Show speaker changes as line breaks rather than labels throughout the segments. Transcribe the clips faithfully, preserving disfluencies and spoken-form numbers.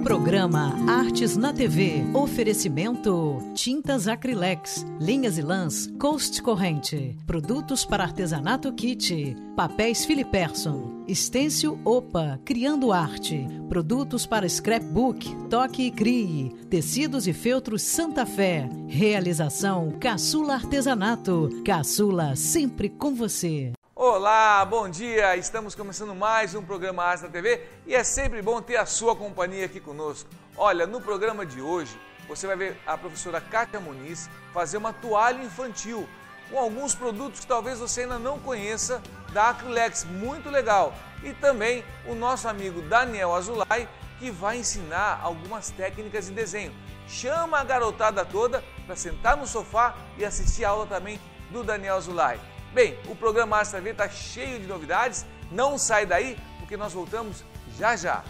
Programa Artes na T V. Oferecimento Tintas Acrylex, linhas e lãs Coast Corrente, produtos para artesanato kit, papéis Filiperson, Stencil Opa, criando arte, produtos para scrapbook, toque e crie, tecidos e feltros Santa Fé. Realização Caçula Artesanato, Caçula sempre com você.
Olá, bom dia! Estamos começando mais um programa Artes na T V e é sempre bom ter a sua companhia aqui conosco. Olha, no programa de hoje você vai ver a professora Kátia Muniz fazer uma toalha infantil com alguns produtos que talvez você ainda não conheça da Acrylex, muito legal. E também o nosso amigo Daniel Azulay, que vai ensinar algumas técnicas de desenho. Chama a garotada toda para sentar no sofá e assistir a aula também do Daniel Azulay. Bem, o programa Artes na T V está cheio de novidades, não sai daí porque nós voltamos já já.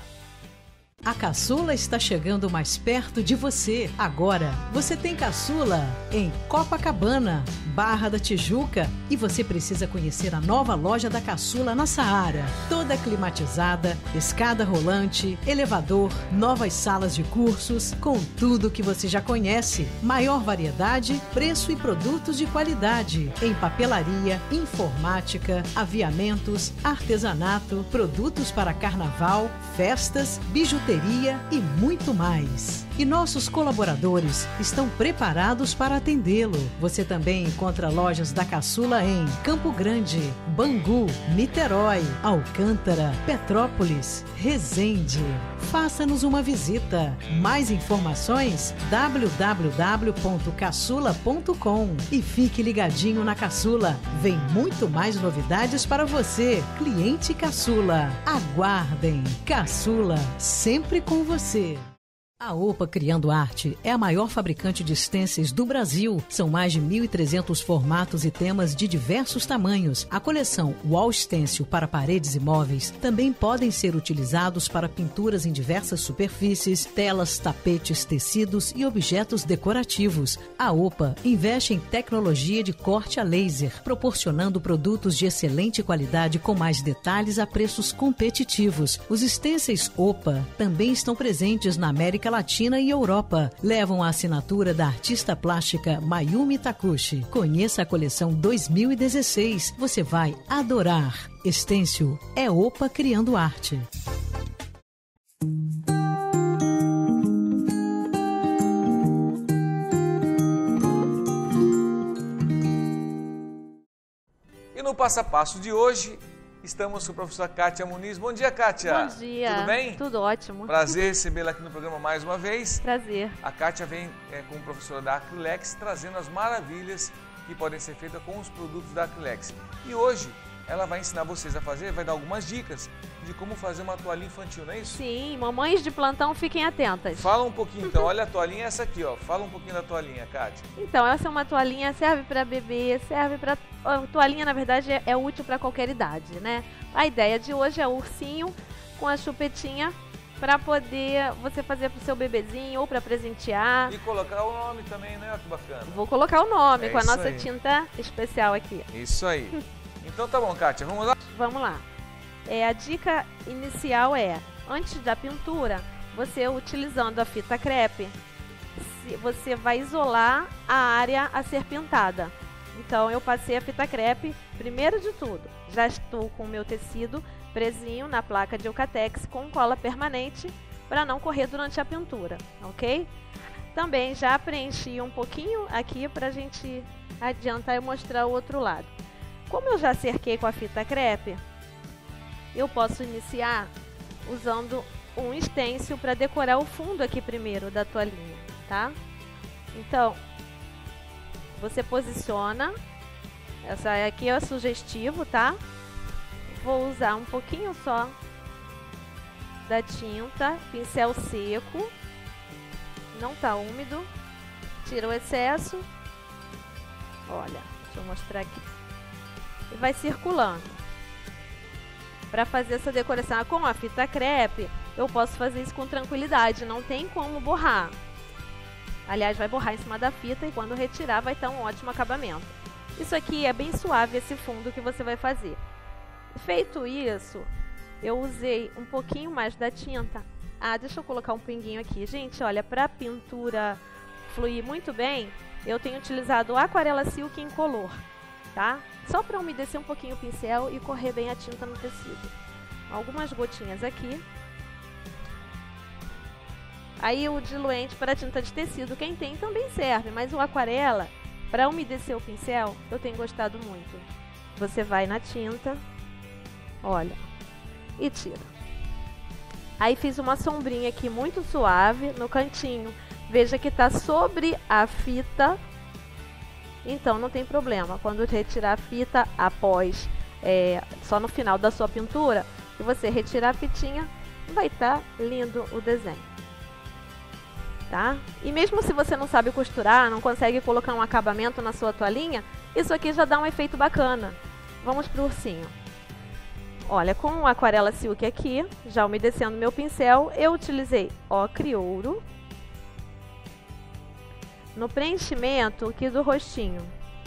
A Caçula está chegando mais perto de você. Agora, você tem Caçula em Copacabana, Barra da Tijuca, e você precisa conhecer a nova loja da Caçula na Saara. Toda climatizada, escada rolante, elevador, novas salas de cursos, com tudo que você já conhece. Maior variedade, preço e produtos de qualidade. Em papelaria, informática, aviamentos, artesanato, produtos para carnaval, festas, bijuteria e muito mais. E nossos colaboradores estão preparados para atendê-lo. Você também encontra lojas da Caçula em Campo Grande, Bangu, Niterói, Alcântara, Petrópolis, Resende. Faça-nos uma visita. Mais informações w w w ponto caçula ponto com e fique ligadinho na Caçula. Vem muito mais novidades para você, cliente Caçula. Aguardem. Caçula, sempre com você. A Opa Criando Arte é a maior fabricante de stencils do Brasil. São mais de mil e trezentos formatos e temas de diversos tamanhos. A coleção Wall Stencil para paredes e móveis também podem ser utilizados para pinturas em diversas superfícies, telas, tapetes, tecidos e objetos decorativos. A Opa investe em tecnologia de corte a laser, proporcionando produtos de excelente qualidade com mais detalhes a preços competitivos. Os stencils Opa também estão presentes na América Latina e Europa. Levam a assinatura da artista plástica Mayumi Takushi. Conheça a coleção dois mil e dezesseis. Você vai adorar. Stencil é Opa Criando Arte.
E no passo a passo de hoje, estamos com a professora Kátia Muniz. Bom dia, Kátia.
Bom dia.
Tudo bem?
Tudo ótimo.
Prazer recebê-la aqui no programa mais uma vez.
Prazer.
A Kátia vem é, como professora da Acrylex, trazendo as maravilhas que podem ser feitas com os produtos da Acrylex. E hoje ela vai ensinar vocês a fazer, vai dar algumas dicas de como fazer uma toalhinha infantil, não é isso?
Sim, mamães de plantão, fiquem atentas.
Fala um pouquinho então, olha a toalhinha, essa aqui, ó. Fala um pouquinho da toalhinha, Kátia.
Então, essa é uma toalhinha, serve para bebê, serve para... A toalhinha, na verdade, é, é útil para qualquer idade, né? A ideia de hoje é o ursinho com a chupetinha para poder você fazer pro seu bebezinho ou para presentear.
E colocar o nome também, né? Olha que bacana.
Vou colocar o nome
É
com a
isso
nossa
aí.
tinta especial aqui.
Isso aí. Então tá bom, Kátia, vamos lá?
Vamos lá. É, a dica inicial é, antes da pintura, você utilizando a fita crepe, se- você vai isolar a área a ser pintada. Então eu passei a fita crepe, primeiro de tudo, já estou com o meu tecido presinho na placa de Eucatex com cola permanente para não correr durante a pintura, ok? Também já preenchi um pouquinho aqui para a gente adiantar e mostrar o outro lado. Como eu já cerquei com a fita crepe, eu posso iniciar usando um stencil para decorar o fundo aqui primeiro da toalhinha, tá? Então, você posiciona, essa aqui é sugestivo, tá? Vou usar um pouquinho só da tinta, pincel seco, não tá úmido, tira o excesso, olha, deixa eu mostrar aqui, e vai circulando. Para fazer essa decoração com a fita crepe, eu posso fazer isso com tranquilidade, não tem como borrar. Aliás, vai borrar em cima da fita e quando retirar vai ter um ótimo acabamento. Isso aqui é bem suave, esse fundo que você vai fazer. Feito isso, eu usei um pouquinho mais da tinta. Ah, deixa eu colocar um pinguinho aqui. Gente, olha, para a pintura fluir muito bem, eu tenho utilizado aquarela silk incolor, tá? Só para umedecer um pouquinho o pincel e correr bem a tinta no tecido. Algumas gotinhas aqui. Aí o diluente para tinta de tecido, quem tem também serve, mas o aquarela, para umedecer o pincel, eu tenho gostado muito. Você vai na tinta, olha, e tira. Aí fiz uma sombrinha aqui muito suave no cantinho. Veja que está sobre a fita, então não tem problema. Quando retirar a fita após, é, só no final da sua pintura, e você retirar a fitinha, vai estar lindo o desenho. Tá? E mesmo se você não sabe costurar, não consegue colocar um acabamento na sua toalhinha, isso aqui já dá um efeito bacana. Vamos pro ursinho. Olha, com o aquarela silk aqui, já umedecendo meu pincel, eu utilizei ocre ouro no preenchimento aqui do rostinho.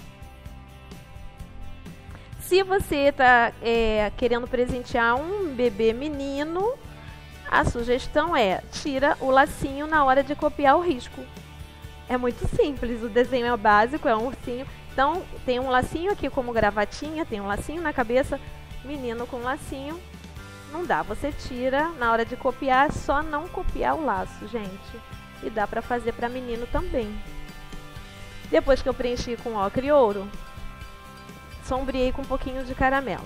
Se você está é, querendo presentear um bebê menino, a sugestão é, tira o lacinho na hora de copiar o risco. É muito simples, o desenho é básico, é um ursinho. Então, tem um lacinho aqui como gravatinha, tem um lacinho na cabeça, menino com lacinho. Não dá, você tira na hora de copiar, só não copiar o laço, gente. E dá pra fazer pra menino também. Depois que eu preenchi com ocre ouro, sombreei com um pouquinho de caramelo.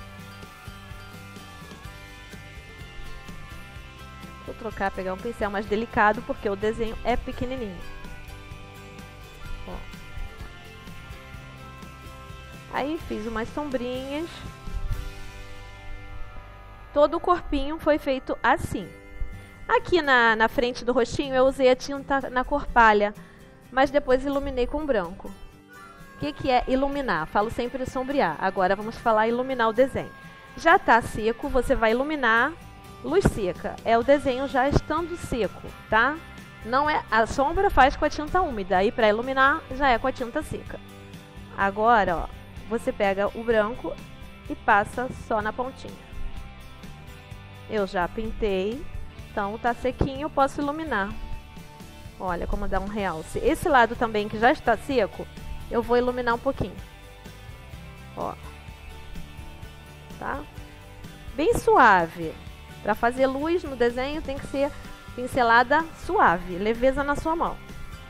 Vou trocar, pegar um pincel mais delicado, porque o desenho é pequenininho. Ó. Aí fiz umas sombrinhas. Todo o corpinho foi feito assim. Aqui na, na frente do rostinho eu usei a tinta na cor palha, mas depois iluminei com branco. O que, que é iluminar? Falo sempre sombrear. Agora vamos falar iluminar o desenho. Já está seco, você vai iluminar. Luz seca é o desenho já estando seco, tá? Não é, a sombra faz com a tinta úmida, aí para iluminar já é com a tinta seca. Agora, ó, você pega o branco e passa só na pontinha. Eu já pintei, então tá sequinho, eu posso iluminar. Olha como dá um realce. Esse lado também que já está seco, eu vou iluminar um pouquinho. Ó. Tá? Bem suave. Para fazer luz no desenho tem que ser pincelada suave, leveza na sua mão.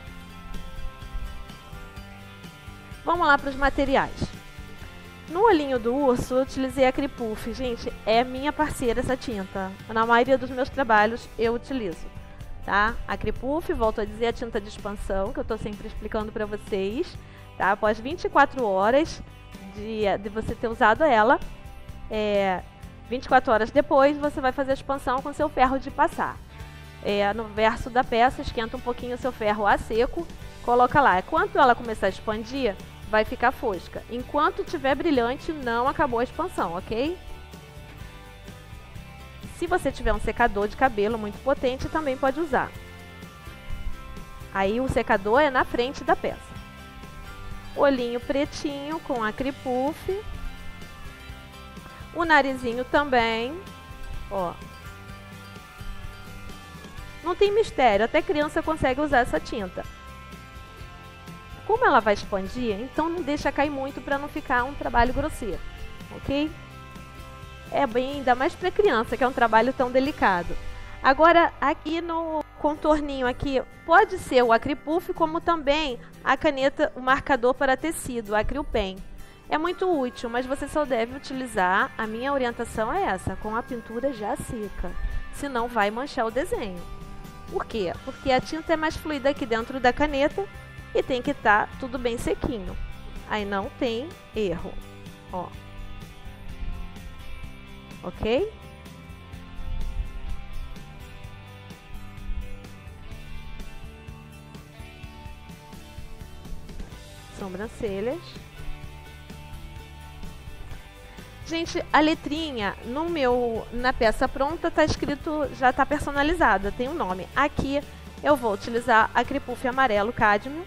Vamos lá para os materiais. No olhinho do urso eu utilizei a Cripuff. Gente, é minha parceira essa tinta. Na maioria dos meus trabalhos eu utilizo. Tá? A Cripuff, volto a dizer, a tinta de expansão, que eu estou sempre explicando para vocês. Tá? Após vinte e quatro horas de, de você ter usado ela, é, vinte e quatro horas depois você vai fazer a expansão com seu ferro de passar. É, no verso da peça, esquenta um pouquinho o seu ferro a seco, coloca lá. Quando ela começar a expandir, vai ficar fosca. Enquanto estiver brilhante, não acabou a expansão, ok? Se você tiver um secador de cabelo muito potente, também pode usar. Aí o secador é na frente da peça. Olhinho pretinho com a Cripuff. O narizinho também, ó. Não tem mistério, até criança consegue usar essa tinta. Como ela vai expandir, então não deixa cair muito para não ficar um trabalho grosseiro, ok? É bem, ainda mais para criança, que é um trabalho tão delicado. Agora, aqui no contorninho aqui, pode ser o Acripuff, como também a caneta, o marcador para tecido, a Acryl-Pen. É muito útil, mas você só deve utilizar, a minha orientação é essa, com a pintura já seca, senão vai manchar o desenho. Por quê? Porque a tinta é mais fluida aqui dentro da caneta e tem que estar tudo bem sequinho. Aí não tem erro, ó. Ok? Sobrancelhas. Gente, a letrinha no meu, na peça pronta tá escrito, já tá personalizada, tem um nome. Aqui eu vou utilizar a Cripuff amarelo cádmio.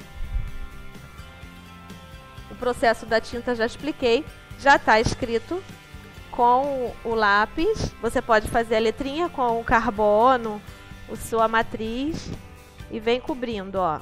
O processo da tinta já expliquei, já tá escrito com o lápis. Você pode fazer a letrinha com o carbono, a sua matriz, e vem cobrindo, ó.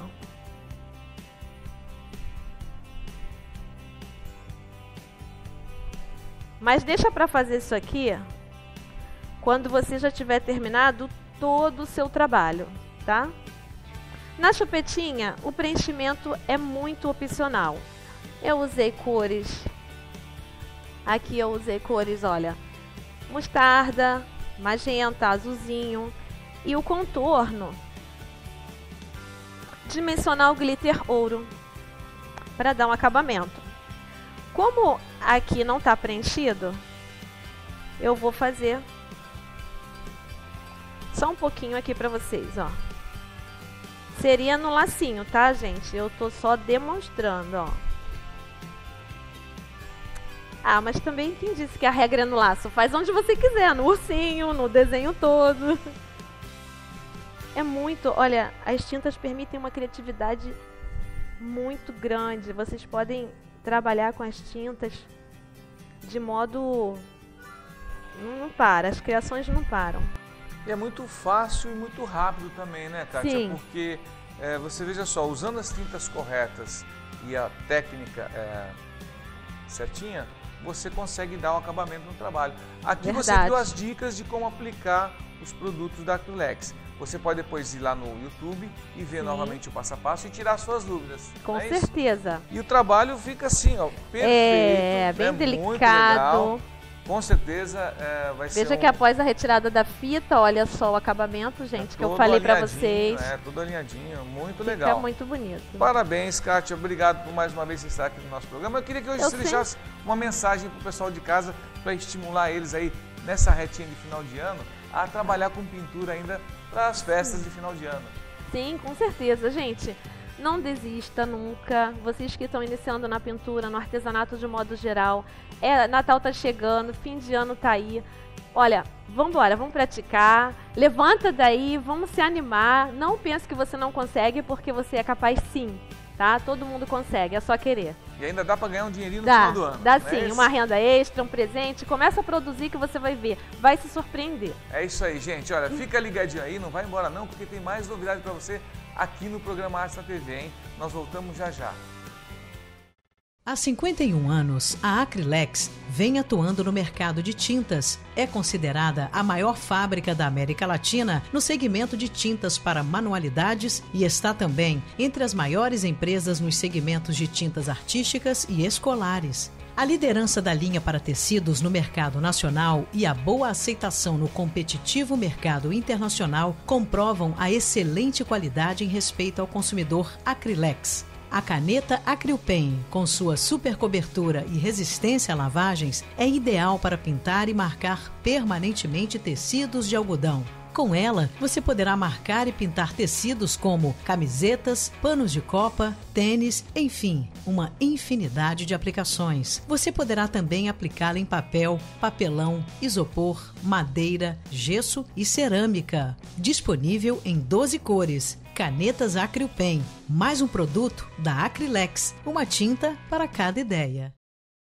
Mas deixa para fazer isso aqui quando você já tiver terminado todo o seu trabalho, tá? Na chupetinha, o preenchimento é muito opcional. Eu usei cores. Aqui eu usei cores, olha, mostarda, magenta, azulzinho. E o contorno, dimensional glitter ouro, para dar um acabamento. Como aqui não está preenchido, eu vou fazer só um pouquinho aqui para vocês, ó. Seria no lacinho, tá, gente? Eu tô só demonstrando, ó. Ah, mas também quem disse que a regra é no laço? Faz onde você quiser, no ursinho, no desenho todo. É muito, olha, as tintas permitem uma criatividade muito grande. Vocês podem trabalhar com as tintas de modo... Não para, as criações não param.
E é muito fácil e muito rápido também, né, Kátia?
Sim.
Porque é, você veja só, usando as tintas corretas e a técnica é, certinha, você consegue dar o acabamento no trabalho. Aqui
Verdade.
Você deu as dicas de como aplicar os produtos da Acrylex. Você pode depois ir lá no YouTube e ver Sim. novamente o passo a passo e tirar suas dúvidas.
Com
é
certeza.
Isso? E o trabalho fica assim, ó, perfeito.
É, bem
é
delicado.
Muito legal. Com certeza é, vai
Veja
ser Veja
um... que após a retirada da fita, olha só o acabamento, gente, é que eu falei para vocês.
É, tudo alinhadinho, muito
Fica
legal.
muito bonito.
Parabéns, Kátia. Obrigado por mais uma vez estar aqui no nosso programa. Eu queria que hoje eu você sei. deixasse uma mensagem para o pessoal de casa para estimular eles aí nessa retinha de final de ano a trabalhar com pintura ainda para as festas Sim. de final de ano.
Sim, com certeza, gente. Não desista nunca. Vocês que estão iniciando na pintura, no artesanato de modo geral. É, Natal tá chegando, fim de ano tá aí. Olha, vamos embora, vamos praticar. Levanta daí, vamos se animar. Não pense que você não consegue, porque você é capaz sim, tá? Todo mundo consegue, é só querer.
E ainda dá para ganhar um dinheirinho no
dá,
final do ano.
Dá sim, é uma renda extra, um presente. Começa a produzir que você vai ver, vai se surpreender.
É isso aí, gente. Olha, fica ligadinho aí, não vai embora não, porque tem mais novidade para você aqui no programa Artes na T V, hein? Nós voltamos já já.
Há cinquenta e um anos, a Acrylex vem atuando no mercado de tintas. É considerada a maior fábrica da América Latina no segmento de tintas para manualidades e está também entre as maiores empresas nos segmentos de tintas artísticas e escolares. A liderança da linha para tecidos no mercado nacional e a boa aceitação no competitivo mercado internacional comprovam a excelente qualidade em respeito ao consumidor Acrylex. A caneta Acrypen, com sua super cobertura e resistência a lavagens, é ideal para pintar e marcar permanentemente tecidos de algodão. Com ela, você poderá marcar e pintar tecidos como camisetas, panos de copa, tênis, enfim, uma infinidade de aplicações. Você poderá também aplicá-la em papel, papelão, isopor, madeira, gesso e cerâmica. Disponível em doze cores. Canetas Acrypen, mais um produto da Acrylex, uma tinta para cada ideia.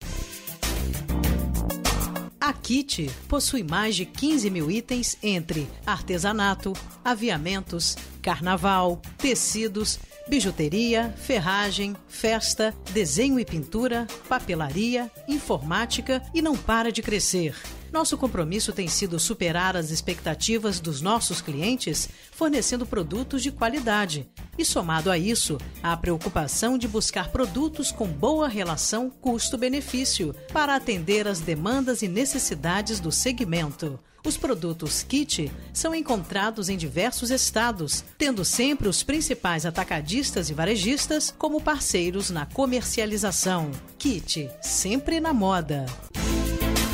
A Kit possui mais de quinze mil itens entre artesanato, aviamentos, carnaval, tecidos, bijuteria, ferragem, festa, desenho e pintura, papelaria, informática e não para de crescer. Nosso compromisso tem sido superar as expectativas dos nossos clientes, fornecendo produtos de qualidade. E somado a isso, a preocupação de buscar produtos com boa relação custo-benefício para atender às demandas e necessidades do segmento. Os produtos Kit são encontrados em diversos estados, tendo sempre os principais atacadistas e varejistas como parceiros na comercialização. Kit, sempre na moda.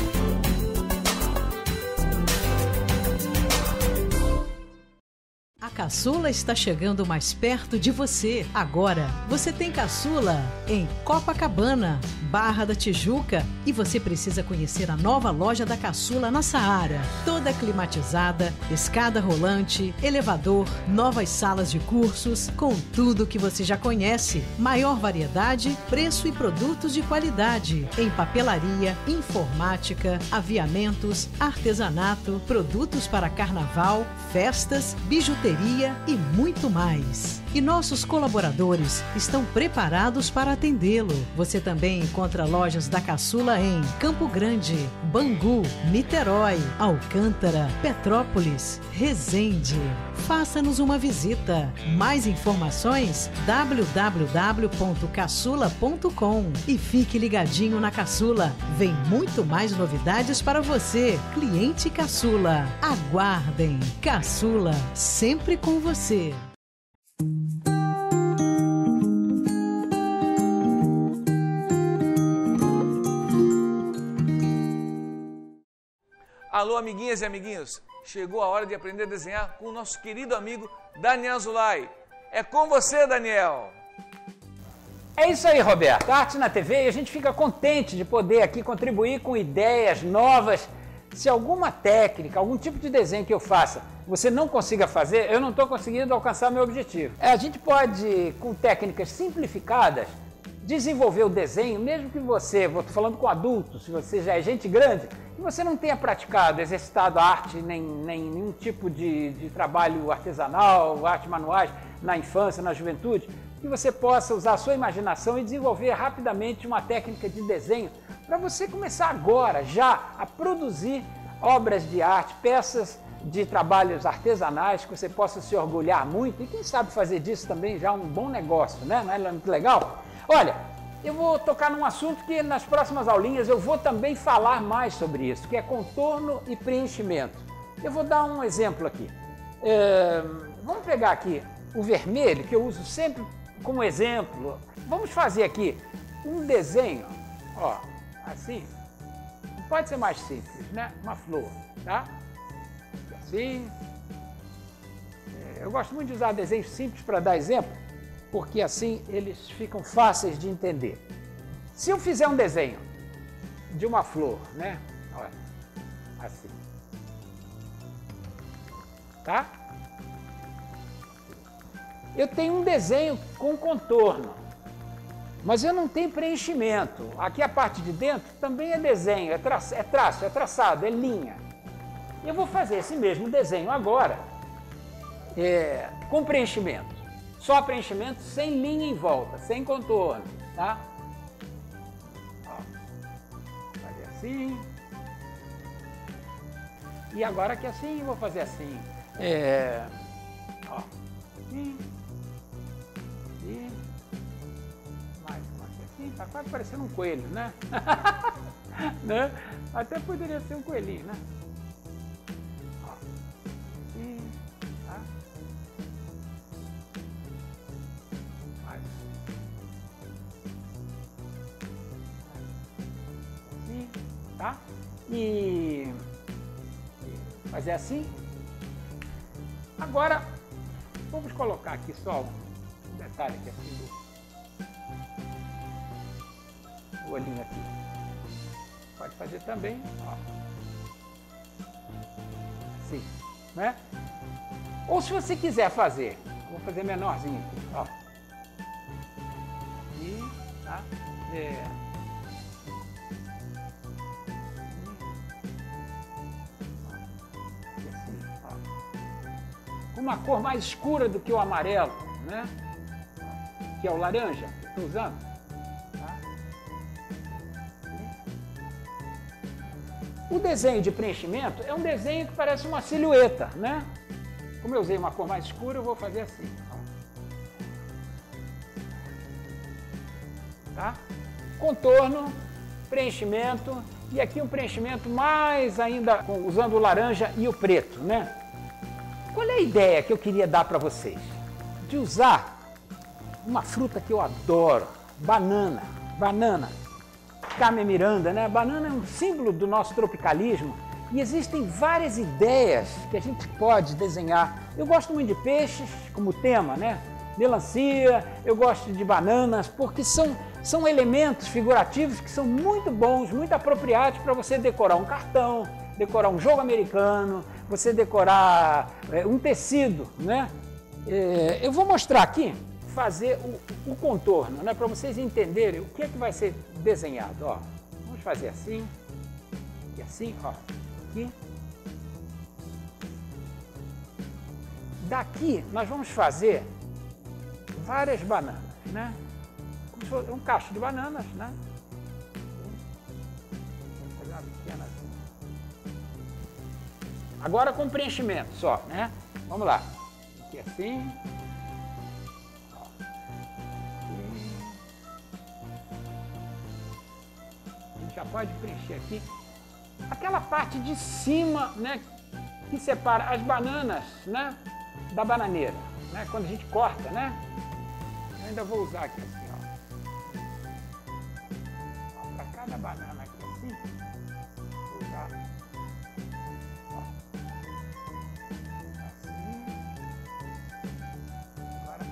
A Caçula está chegando mais perto de você. Agora, você tem Caçula em Copacabana, Barra da Tijuca, e você precisa conhecer a nova loja da Caçula na Saara. Toda climatizada, escada rolante, elevador, novas salas de cursos, com tudo que você já conhece. Maior variedade, preço e produtos de qualidade. Em papelaria, informática, aviamentos, artesanato, produtos para carnaval, festas, bijuteria e muito mais. E nossos colaboradores estão preparados para atendê-lo. Você também encontra lojas da Caçula em Campo Grande, Bangu, Niterói, Alcântara, Petrópolis, Resende. Faça-nos uma visita. Mais informações w w w ponto caçula ponto com e fique ligadinho na Caçula. Vem muito mais novidades para você, cliente Caçula. Aguardem. Caçula, sempre com você.
Alô, amiguinhas e amiguinhos, chegou a hora de aprender a desenhar com o nosso querido amigo Daniel Zulay. É com você, Daniel!
É isso aí, Roberto. Arte na T V, e a gente fica contente de poder aqui contribuir com ideias novas. Se alguma técnica, algum tipo de desenho que eu faça, você não consiga fazer, eu não estou conseguindo alcançar meu objetivo. É, a gente pode, com técnicas simplificadas, desenvolver o desenho, mesmo que você, vou falando com adultos, se você já é gente grande, e você não tenha praticado, exercitado arte, nem, nem nenhum tipo de, de trabalho artesanal, artes manuais, na infância, na juventude, que você possa usar a sua imaginação e desenvolver rapidamente uma técnica de desenho para você começar agora, já, a produzir obras de arte, peças de trabalhos artesanais que você possa se orgulhar muito e quem sabe fazer disso também já um bom negócio, né? Não é muito legal? Olha, eu vou tocar num assunto que nas próximas aulinhas eu vou também falar mais sobre isso, que é contorno e preenchimento. Eu vou dar um exemplo aqui. É, vamos pegar aqui o vermelho, que eu uso sempre como exemplo. Vamos fazer aqui um desenho, ó, assim. Pode ser mais simples, né? Uma flor, tá? Assim. Eu gosto muito de usar desenhos simples para dar exemplo, porque assim eles ficam fáceis de entender. Se eu fizer um desenho de uma flor, né? Olha, assim. Tá? Eu tenho um desenho com contorno, mas eu não tenho preenchimento. Aqui a parte de dentro também é desenho, é traço, é, traço, é traçado, é linha. Eu vou fazer esse mesmo desenho agora é, com preenchimento. Só preenchimento, sem linha em volta, sem contorno, tá? Ó, fazer assim. E agora aqui assim, eu vou fazer assim. É, ó, assim. E mais uma aqui assim, tá quase parecendo um coelho, né? Né? Até poderia ser um coelhinho, né? Ó, assim, tá? Mais. Assim, tá? E fazer assim. Agora, vamos colocar aqui só um detalhe aqui assim do olhinho aqui. Pode fazer também, ó. Assim, né? Ou se você quiser fazer, vou fazer menorzinho aqui, ó. E, tá? É. Uma cor mais escura do que o amarelo, né? Que é o laranja que eu estou usando. Tá? O desenho de preenchimento é um desenho que parece uma silhueta, né? Como eu usei uma cor mais escura, eu vou fazer assim. Ó. Tá? Contorno, preenchimento e aqui um preenchimento mais ainda usando o laranja e o preto, né? Qual é a ideia que eu queria dar para vocês? De usar uma fruta que eu adoro, banana. Banana. Carmen Miranda, né? Banana é um símbolo do nosso tropicalismo E existem várias ideias que a gente pode desenhar. Eu gosto muito de peixes como tema, né? Melancia, eu gosto de bananas, porque são, são elementos figurativos que são muito bons, muito apropriados para você decorar um cartão, decorar um jogo americano, você decorar é, um tecido, né? É, eu vou mostrar aqui, fazer o, o contorno, né? Para vocês entenderem o que é que vai ser desenhado. Ó, vamos fazer assim, e assim, ó, aqui. Daqui nós vamos fazer várias bananas, né? Como se fosse um cacho de bananas, né? Vamos pegar uma pequena assim. Agora com preenchimento só, né? Vamos lá. Aqui assim. Aqui. A gente já pode preencher aqui. Aquela parte de cima, né? Que separa as bananas, né? Da bananeira, né? Quando a gente corta, né? Eu ainda vou usar aqui assim, ó. ó para cada banana aqui assim, vou usar. Ó. Assim. Agora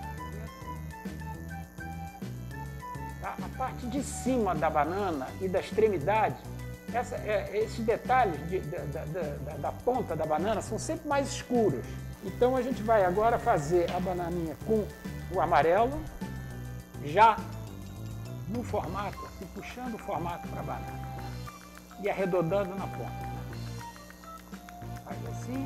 tá? A parte de cima da banana e da extremidade, essa, é, esses detalhes de, da, da, da, da ponta da banana são sempre mais escuros. Então a gente vai agora fazer a bananinha com o amarelo, já no formato, assim, puxando o formato para a banana e arredondando na ponta. Faz assim.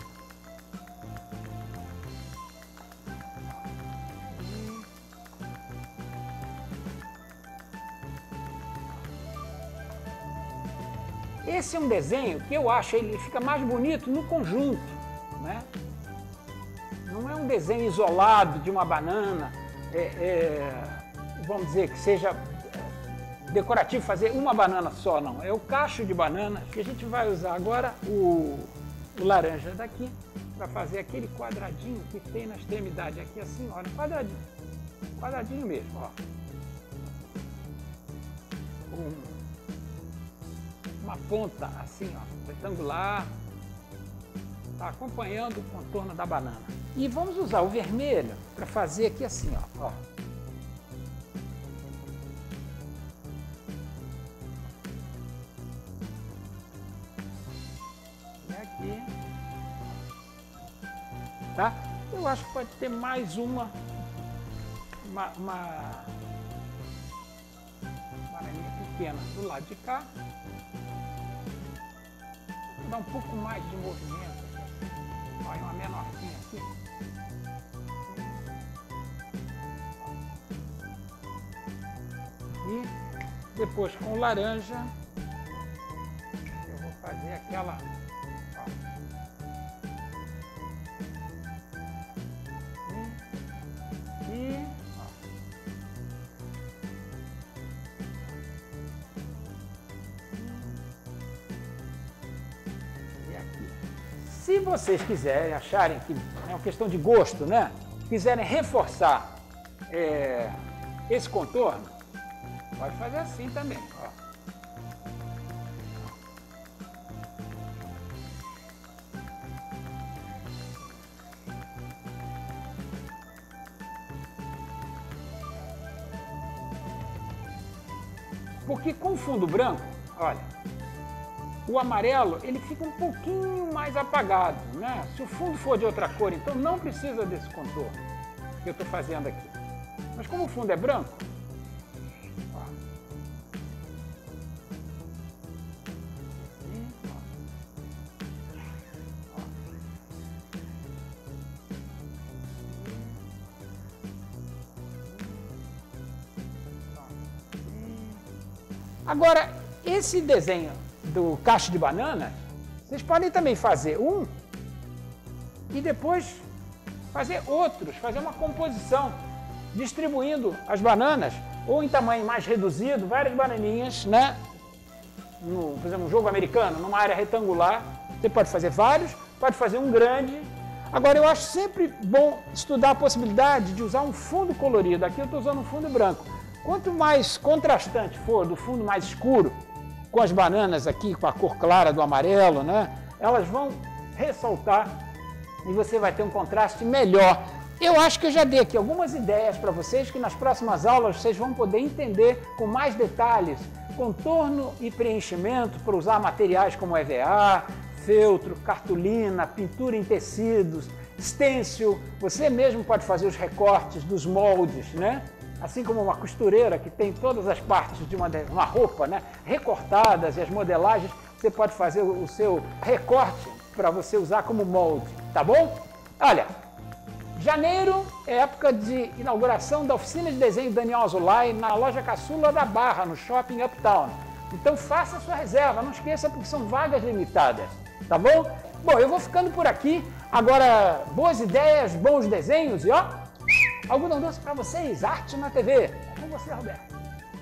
Esse é um desenho que eu acho ele fica mais bonito no conjunto, né? Não é um desenho isolado de uma banana, é, é, vamos dizer que seja decorativo fazer uma banana só, não. É o cacho de bananas que a gente vai usar agora o, o laranja daqui para fazer aquele quadradinho que tem na extremidade aqui assim, olha, quadradinho, quadradinho mesmo, ó. Um, uma ponta assim, ó, retangular. Está acompanhando o contorno da banana. E vamos usar o vermelho para fazer aqui assim, ó. ó. E aqui. Tá? Eu acho que pode ter mais uma, uma, uma bananinha pequena do lado de cá. Vou dar um pouco mais de movimento. Olha, uma menorzinha aqui. E depois com o laranja, eu vou fazer aquela... Ó. E... Ó. E aqui. Se vocês quiserem, acharem que é uma questão de gosto, né? Quiserem reforçar é, esse contorno, pode fazer assim também, ó. Porque com fundo branco, olha, o amarelo ele fica um pouquinho mais apagado, né? Se o fundo for de outra cor, então não precisa desse contorno que eu estou fazendo aqui. Mas como o fundo é branco, ó, e, ó, ó, agora, esse desenho do cacho de banana, vocês podem também fazer um e depois fazer outros, fazer uma composição, distribuindo as bananas, ou em tamanho mais reduzido, várias bananinhas, né? No, por exemplo, um jogo americano, numa área retangular, você pode fazer vários, pode fazer um grande. Agora, eu acho sempre bom estudar a possibilidade de usar um fundo colorido. Aqui eu estou usando um fundo branco. Quanto mais contrastante for do fundo mais escuro, com as bananas aqui, com a cor clara do amarelo, né? Elas vão ressaltar e você vai ter um contraste melhor. Eu acho que eu já dei aqui algumas ideias para vocês que nas próximas aulas vocês vão poder entender com mais detalhes, contorno e preenchimento para usar materiais como E V A, feltro, cartolina, pintura em tecidos, stencil. Você mesmo pode fazer os recortes dos moldes, né? Assim como uma costureira que tem todas as partes de uma, uma roupa, né, recortadas e as modelagens, você pode fazer o seu recorte para você usar como molde, tá bom? Olha, janeiro é época de inauguração da oficina de desenho Daniel Azulay na loja Caçula da Barra, no Shopping Uptown. Então faça a sua reserva, não esqueça porque são vagas limitadas, tá bom? Bom, eu vou ficando por aqui. Agora, boas ideias, bons desenhos e ó... algodão doce para vocês, arte na T V. É com você, Roberto.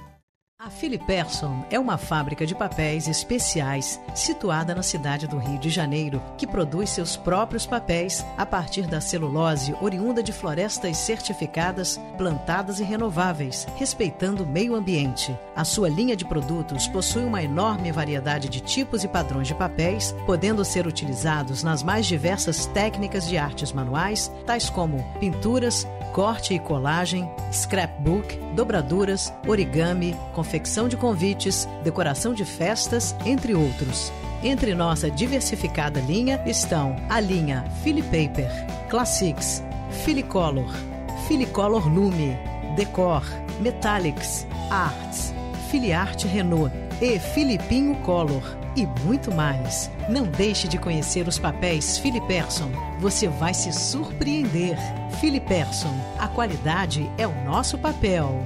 A Filiperson é uma fábrica de papéis especiais situada na cidade do Rio de Janeiro, que produz seus próprios papéis a partir da celulose oriunda de florestas certificadas, plantadas e renováveis, respeitando o meio ambiente. A sua linha de produtos possui uma enorme variedade de tipos e padrões de papéis, podendo ser utilizados nas mais diversas técnicas de artes manuais, tais como pinturas, corte e colagem, scrapbook, dobraduras, origami, confecção de convites, decoração de festas, entre outros. Entre nossa diversificada linha estão a linha Filipaper, Classics, Filicolor, Filicolor Lume, Decor, Metallics, Arts, Filiarte Renault e Filipinho Color e muito mais. Não deixe de conhecer os papéis Filiperson. Você vai se surpreender. Filiperson, a qualidade é o nosso papel.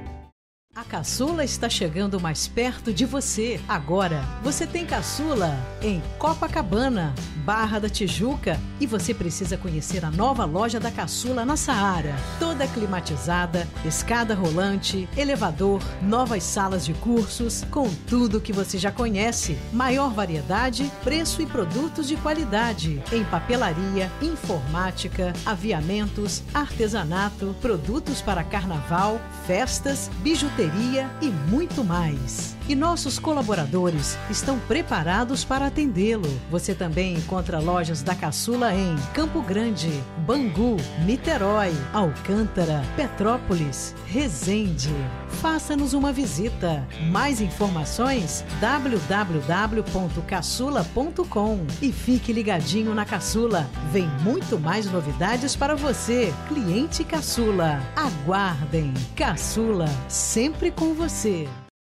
A Caçula está chegando mais perto de você. Agora, você tem Caçula em Copacabana, Barra da Tijuca, e você precisa conhecer a nova loja da Caçula na Saara. Toda climatizada, escada rolante, elevador, novas salas de cursos, com tudo que você já conhece. Maior variedade, preço e produtos de qualidade. Em papelaria, informática, aviamentos, artesanato, produtos para carnaval, festas, bijuteria e muito mais. E nossos colaboradores estão preparados para atendê-lo. Você também encontra lojas da Caçula em Campo Grande, Bangu, Niterói, Alcântara, Petrópolis, Resende. Faça-nos uma visita. Mais informações w w w ponto caçula ponto com e fique ligadinho na Caçula. Vem muito mais novidades para você, cliente Caçula. Aguardem. Caçula, sempre com você.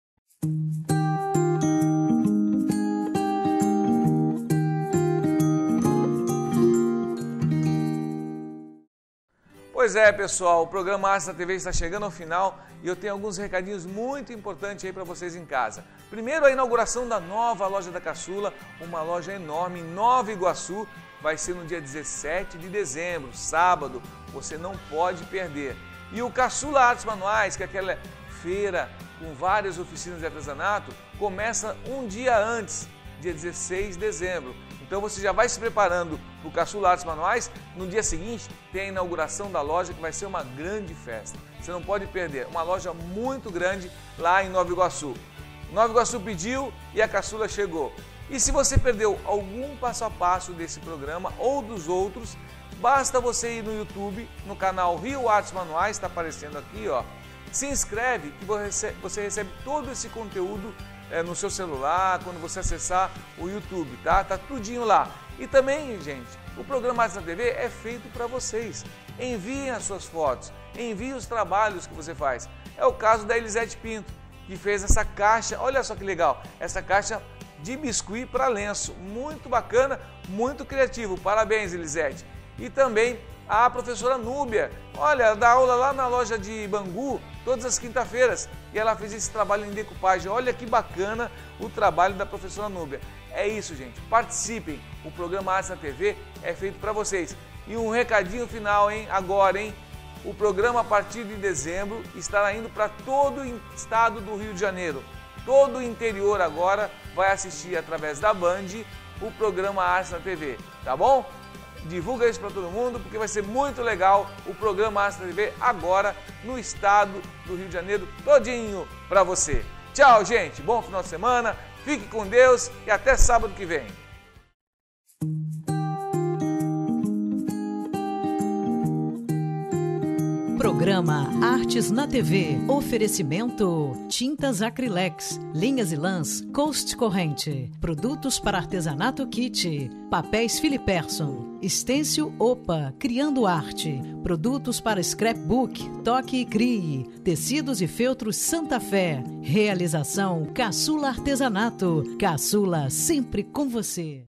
Pois é, pessoal, o programa Arte na T V está chegando ao final e eu tenho alguns recadinhos muito importantes aí para vocês em casa. Primeiro, a inauguração da nova loja da Caçula, uma loja enorme em Nova Iguaçu, vai ser no dia dezessete de dezembro, sábado, você não pode perder. E o Caçula Artes Manuais, que é aquela feira com várias oficinas de artesanato, começa um dia antes, dia dezesseis de dezembro. Então você já vai se preparando para o Caçula Artes Manuais. No dia seguinte tem a inauguração da loja, que vai ser uma grande festa. Você não pode perder, uma loja muito grande lá em Nova Iguaçu. Nova Iguaçu pediu e a Caçula chegou. E se você perdeu algum passo a passo desse programa ou dos outros, basta você ir no YouTube, no canal Rio Artes Manuais, está aparecendo aqui, ó. Se inscreve que você recebe todo esse conteúdo é, no seu celular, quando você acessar o YouTube, tá? Tá tudinho lá. E também, gente, o programa Artes na T V é feito para vocês. Enviem as suas fotos, enviem os trabalhos que você faz. É o caso da Elisete Pinto, que fez essa caixa, olha só que legal, essa caixa de biscuit para lenço, muito bacana, muito criativo. Parabéns, Elisete. E também a professora Núbia, olha, dá aula lá na loja de Bangu, todas as quinta-feiras, e ela fez esse trabalho em decupagem. Olha que bacana o trabalho da professora Núbia. É isso, gente, participem, o programa Artes na T V é feito para vocês. E um recadinho final, hein, agora, hein, o programa a partir de dezembro estará indo para todo o estado do Rio de Janeiro. Todo o interior agora vai assistir através da Band o programa Artes na T V, tá bom? Divulga isso para todo mundo, porque vai ser muito legal o programa Artes na T V agora no estado do Rio de Janeiro todinho para você. Tchau, gente. Bom final de semana. Fique com Deus e até sábado que vem.
Programa Artes na T V. Oferecimento: tintas Acrylex, linhas e lãs Coast Corrente, produtos para artesanato kit, papéis Filiperson, Stencil Opa, criando arte, produtos para scrapbook, toque e crie, tecidos e feltros Santa Fé. Realização Caçula Artesanato. Caçula sempre com você.